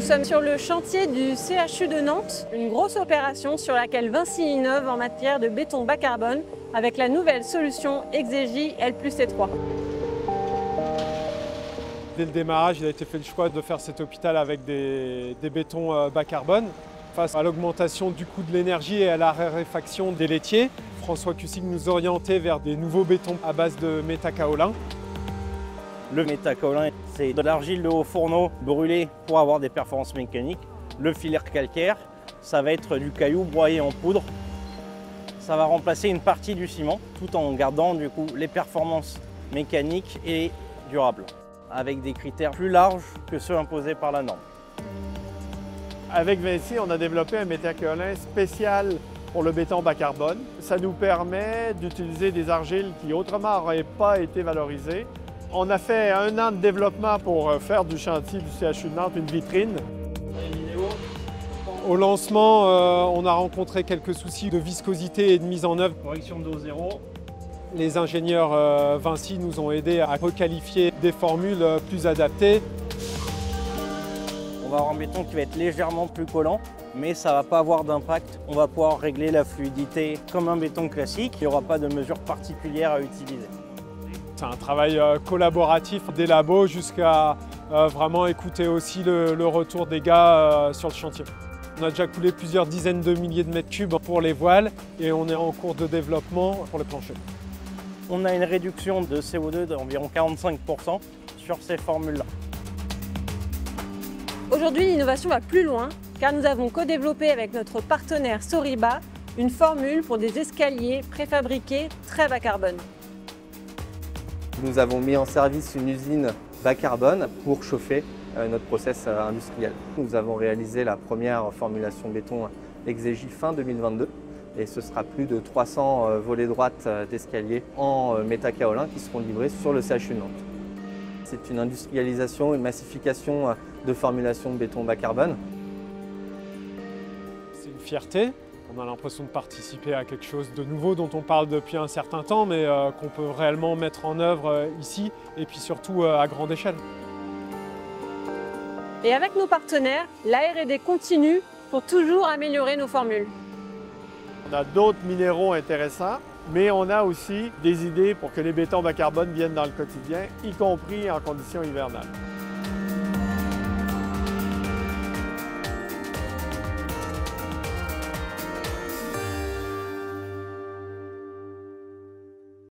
sommes sur le chantier du CHU de Nantes, une grosse opération sur laquelle Vinci innove en matière de béton bas carbone avec la nouvelle solution Exegi L+C3. Dès le démarrage, il a été fait le choix de faire cet hôpital avec des bétons bas carbone. Face à l'augmentation du coût de l'énergie et à la raréfaction des laitiers, François Cussig nous orientait vers des nouveaux bétons à base de métakaolin. Le métakaolin, c'est de l'argile de haut fourneau brûlée pour avoir des performances mécaniques. Le filaire calcaire, ça va être du caillou broyé en poudre. Ça va remplacer une partie du ciment tout en gardant du coup les performances mécaniques et durables, avec des critères plus larges que ceux imposés par la norme. Avec Vinci, on a développé un métakaolin spécial pour le béton bas carbone. Ça nous permet d'utiliser des argiles qui autrement n'auraient pas été valorisées. On a fait 1 an de développement pour faire du chantier du CHU de Nantes une vitrine. Au lancement, on a rencontré quelques soucis de viscosité et de mise en œuvre. Correction d'eau zéro. Les ingénieurs Vinci nous ont aidés à requalifier des formules plus adaptées. On va avoir un béton qui va être légèrement plus collant, mais ça ne va pas avoir d'impact. On va pouvoir régler la fluidité comme un béton classique. Il n'y aura pas de mesures particulières à utiliser. C'est un travail collaboratif des labos jusqu'à vraiment écouter aussi le retour des gars sur le chantier. On a déjà coulé plusieurs dizaines de milliers de mètres cubes pour les voiles et on est en cours de développement pour les planchers. On a une réduction de CO2 d'environ 45% sur ces formules-là. Aujourd'hui, l'innovation va plus loin car nous avons co-développé avec notre partenaire Soriba une formule pour des escaliers préfabriqués très bas carbone. Nous avons mis en service une usine bas carbone pour chauffer notre process industriel. Nous avons réalisé la première formulation béton Exegi fin 2022 et ce sera plus de 300 volets droites d'escalier en métakaolin qui seront livrés sur le CHU de Nantes. C'est une industrialisation, une massification de formulation de béton bas carbone. C'est une fierté. On a l'impression de participer à quelque chose de nouveau dont on parle depuis un certain temps, mais qu'on peut réellement mettre en œuvre ici et puis surtout à grande échelle. Et avec nos partenaires, la R&D continue pour toujours améliorer nos formules. On a d'autres minéraux intéressants, mais on a aussi des idées pour que les bétons bas carbone viennent dans le quotidien, y compris en conditions hivernales.